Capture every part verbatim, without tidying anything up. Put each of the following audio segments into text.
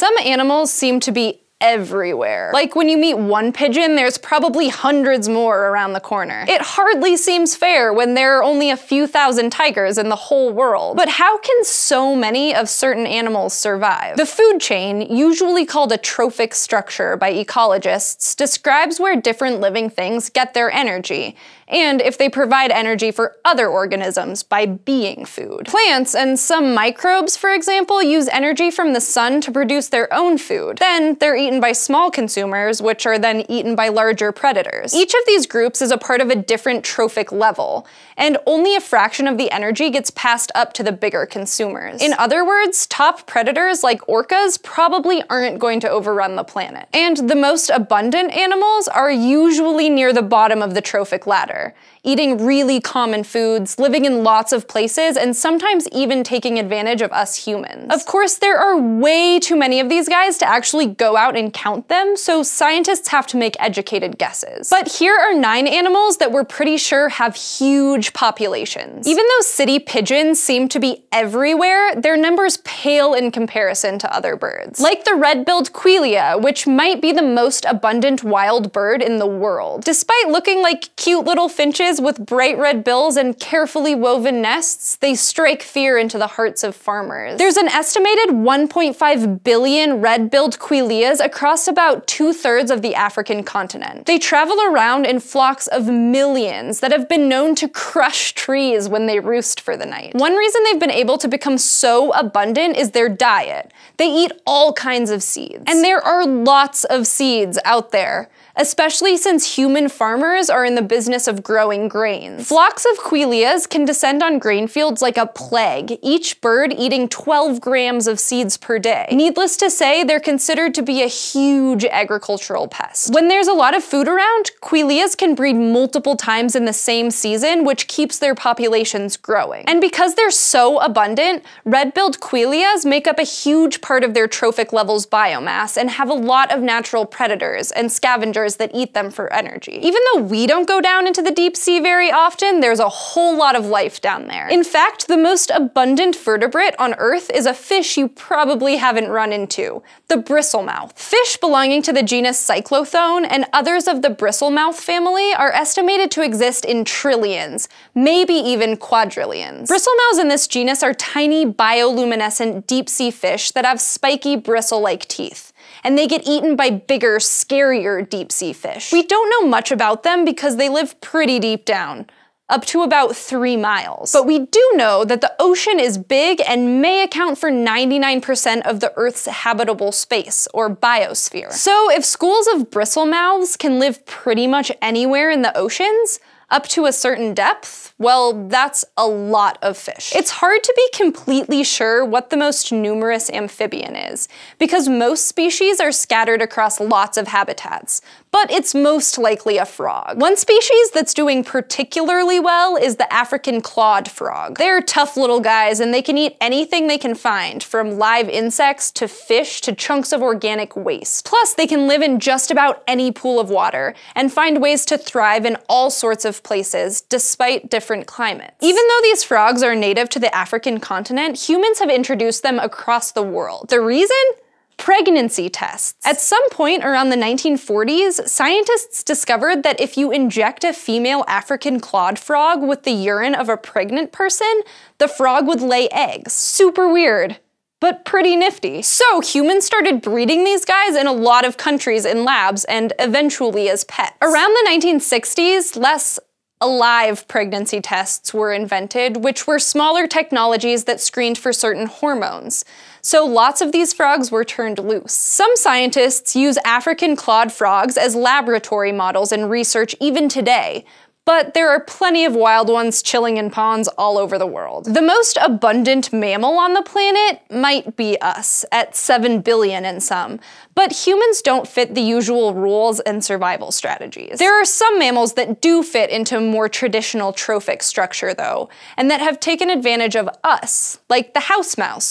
Some animals seem to be everywhere. Like when you meet one pigeon, there's probably hundreds more around the corner. It hardly seems fair when there are only a few thousand tigers in the whole world. But how can so many of certain animals survive? The food chain, usually called a trophic structure by ecologists, describes where different living things get their energy, and if they provide energy for other organisms by being food. Plants and some microbes, for example, use energy from the sun to produce their own food. Then they're eaten by small consumers, which are then eaten by larger predators. Each of these groups is a part of a different trophic level, and only a fraction of the energy gets passed up to the bigger consumers. In other words, top predators like orcas probably aren't going to overrun the planet. And the most abundant animals are usually near the bottom of the trophic ladder, eating really common foods, living in lots of places, and sometimes even taking advantage of us humans. Of course, there are way too many of these guys to actually go out and count them, so scientists have to make educated guesses. But here are nine animals that we're pretty sure have huge populations. Even though city pigeons seem to be everywhere, their numbers pale in comparison to other birds. Like the red-billed Quelea, which might be the most abundant wild bird in the world. Despite looking like cute little finches with bright red bills and carefully woven nests, they strike fear into the hearts of farmers. There's an estimated one point five billion red-billed Queleas across about two-thirds of the African continent. They travel around in flocks of millions that have been known to crush trees when they roost for the night. One reason they've been able to become so abundant is their diet. They eat all kinds of seeds. And there are lots of seeds out there, especially since human farmers are in the business of growing grains. Flocks of Queleas can descend on grain fields like a plague, each bird eating twelve grams of seeds per day. Needless to say, they're considered to be a huge agricultural pest. When there's a lot of food around, Queleas can breed multiple times in the same season, which keeps their populations growing. And because they're so abundant, red-billed Queleas make up a huge part of their trophic levels biomass and have a lot of natural predators and scavengers that eat them for energy. Even though we don't go down into the deep sea very often, there's a whole lot of life down there. In fact, the most abundant vertebrate on Earth is a fish you probably haven't run into, the bristlemouth. Fish belonging to the genus Cyclothone and others of the bristlemouth family are estimated to exist in trillions, maybe even quadrillions. Bristlemouths in this genus are tiny bioluminescent deep sea fish that have spiky bristle-like teeth, and they get eaten by bigger, scarier deep-sea fish. We don't know much about them because they live pretty deep down, up to about three miles. But we do know that the ocean is big and may account for ninety-nine percent of the Earth's habitable space, or biosphere. So if schools of bristlemouths can live pretty much anywhere in the oceans, up to a certain depth, well, that's a lot of fish. It's hard to be completely sure what the most numerous amphibian is, because most species are scattered across lots of habitats, but it's most likely a frog. One species that's doing particularly well is the Africanclawed frog. They're tough little guys, and they can eat anything they can find, from live insects to fish to chunks of organic waste. Plus, they can live in just about any pool of water, and find ways to thrive in all sorts of places, despite different climates. Even though these frogs are native to the African continent, humans have introduced them across the world. The reason? Pregnancy tests. At some point around the nineteen forties, scientists discovered that if you inject a female African-clawed frog with the urine of a pregnant person, the frog would lay eggs. Super weird, but pretty nifty. So humans started breeding these guys in a lot of countries in labs and eventually as pets. Around the nineteen sixties, less alive pregnancy tests were invented, which were smaller technologies that screened for certain hormones. So lots of these frogs were turned loose. Some scientists use African-clawed frogs as laboratory models in research even today, but there are plenty of wild ones chilling in ponds all over the world. The most abundant mammal on the planet might be us, at seven billion and some, but humans don't fit the usual rules and survival strategies. There are some mammals that do fit into a more traditional trophic structure though, and that have taken advantage of us, like the house mouse.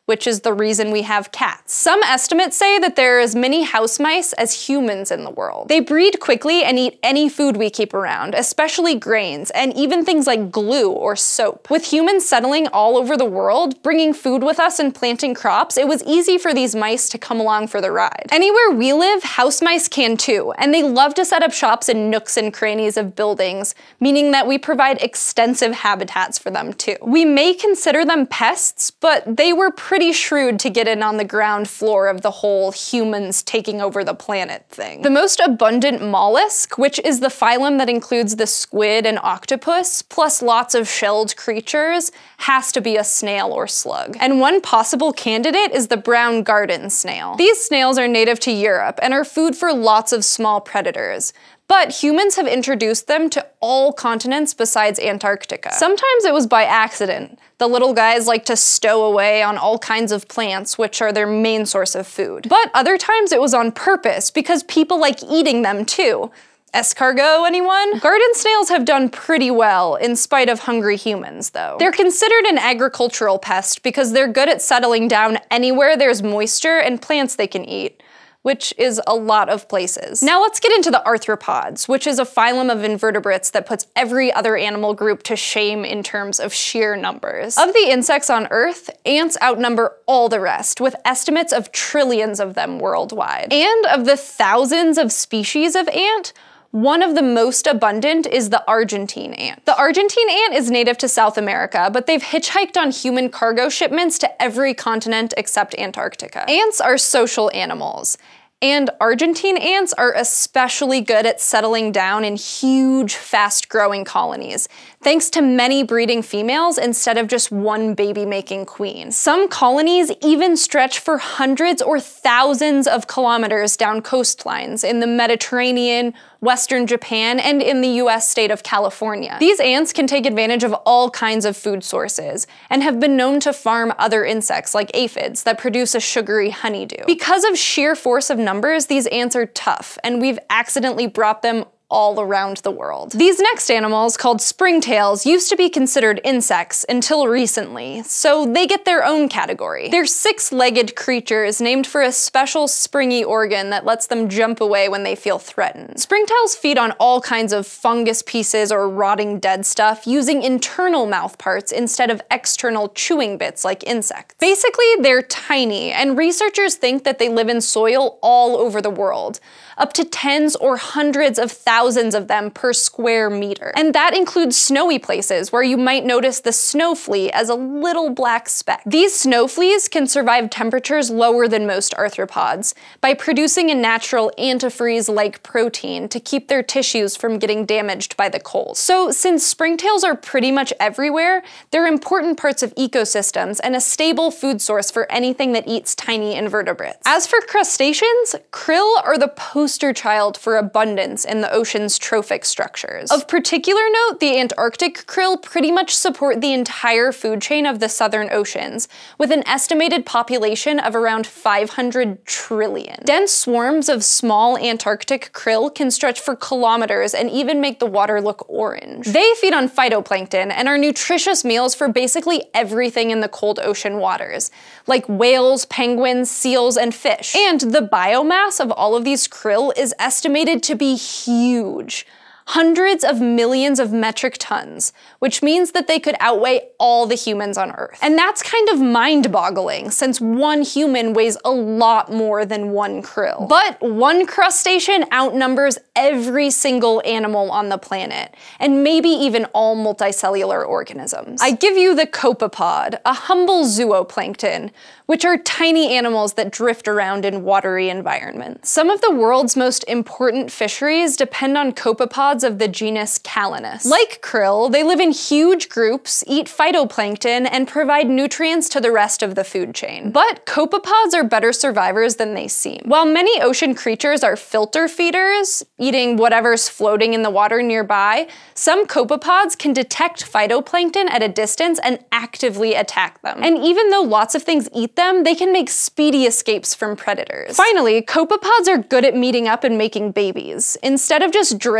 which is the reason we have cats. Some estimates say that there are as many house mice as humans in the world. They breed quickly and eat any food we keep around, especially grains, and even things like glue or soap. With humans settling all over the world, bringing food with us and planting crops, it was easy for these mice to come along for the ride. Anywhere we live, house mice can too, and they love to set up shops in nooks and crannies of buildings, meaning that we provide extensive habitats for them too. We may consider them pests, but they were pretty pretty shrewd to get in on the ground floor of the whole humans taking over the planet thing. The most abundant mollusk, which is the phylum that includes the squid and octopus, plus lots of shelled creatures, has to be a snail or slug. And one possible candidate is the brown garden snail. These snails are native to Europe and are food for lots of small predators. But humans have introduced them to all continents besides Antarctica. Sometimes it was by accident. The little guys like to stow away on all kinds of plants, which are their main source of food. But other times it was on purpose, because people like eating them too. Escargot, anyone? Garden snails have done pretty well, in spite of hungry humans, though. They're considered an agricultural pest because they're good at settling down anywhere there's moisture and plants they can eat, which is a lot of places. Now let's get into the arthropods, which is a phylum of invertebrates that puts every other animal group to shame in terms of sheer numbers. Of the insects on Earth, ants outnumber all the rest, with estimates of trillions of them worldwide. And of the thousands of species of ant, one of the most abundant is the Argentine ant. The Argentine ant is native to South America, but they've hitchhiked on human cargo shipments to every continent except Antarctica. Ants are social animals, and Argentine ants are especially good at settling down in huge, fast-growing colonies, thanks to many breeding females instead of just one baby-making queen. Some colonies even stretch for hundreds or thousands of kilometers down coastlines in the Mediterranean, Western Japan, and in the U S state of California. These ants can take advantage of all kinds of food sources, and have been known to farm other insects like aphids that produce a sugary honeydew. Because of sheer force of numbers, these ants are tough, and we've accidentally brought them all around the world. These next animals, called springtails, used to be considered insects until recently, so they get their own category. They're six-legged creatures named for a special springy organ that lets them jump away when they feel threatened. Springtails feed on all kinds of fungus pieces or rotting dead stuff using internal mouth parts instead of external chewing bits like insects. Basically, they're tiny, and researchers think that they live in soil all over the world, up to tens or hundreds of thousands of them per square meter. And that includes snowy places where you might notice the snow flea as a little black speck. These snow fleas can survive temperatures lower than most arthropods by producing a natural antifreeze-like protein to keep their tissues from getting damaged by the cold. So since springtails are pretty much everywhere, they're important parts of ecosystems and a stable food source for anything that eats tiny invertebrates. As for crustaceans, krill are the poster child for abundance in the ocean's trophic structures. Of particular note, the Antarctic krill pretty much support the entire food chain of the southern oceans, with an estimated population of around five hundred trillion. Dense swarms of small Antarctic krill can stretch for kilometers and even make the water look orange. They feed on phytoplankton and are nutritious meals for basically everything in the cold ocean waters, like whales, penguins, seals, and fish. And the biomass of all of these krill is estimated to be huge. Hundreds of millions of metric tons, which means that they could outweigh all the humans on Earth. And that's kind of mind-boggling, since one human weighs a lot more than one krill. But one crustacean outnumbers every single animal on the planet, and maybe even all multicellular organisms. I give you the copepod, a humble zooplankton, which are tiny animals that drift around in watery environments. Some of the world's most important fisheries depend on copepods of the genus Calanus. Like krill, they live in huge groups, eat phytoplankton, and provide nutrients to the rest of the food chain. But copepods are better survivors than they seem. While many ocean creatures are filter feeders, eating whatever's floating in the water nearby, some copepods can detect phytoplankton at a distance and actively attack them. And even though lots of things eat them, they can make speedy escapes from predators. Finally, copepods are good at meeting up and making babies. Instead of just drifting in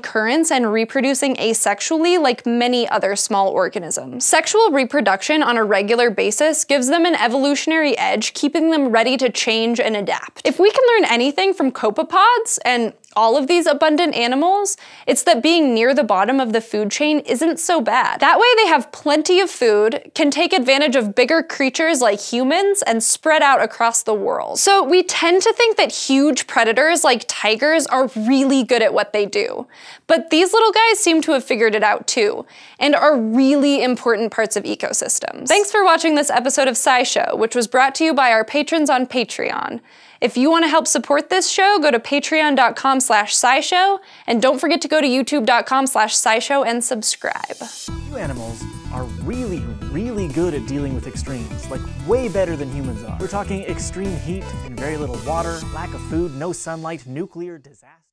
currents and reproducing asexually like many other small organisms. Sexual reproduction on a regular basis gives them an evolutionary edge, keeping them ready to change and adapt. If we can learn anything from copepods, and all of these abundant animals, it's that being near the bottom of the food chain isn't so bad. That way they have plenty of food, can take advantage of bigger creatures like humans, and spread out across the world. So we tend to think that huge predators like tigers are really good at what they do. But these little guys seem to have figured it out too, and are really important parts of ecosystems. Thanks for watching this episode of SciShow, which was brought to you by our patrons on Patreon. If you want to help support this show, go to patreon dot com slash scishow, and don't forget to go to youtube dot com slash scishow and subscribe. You animals are really, really good at dealing with extremes, like way better than humans are. We're talking extreme heat and very little water, lack of food, no sunlight, nuclear disaster.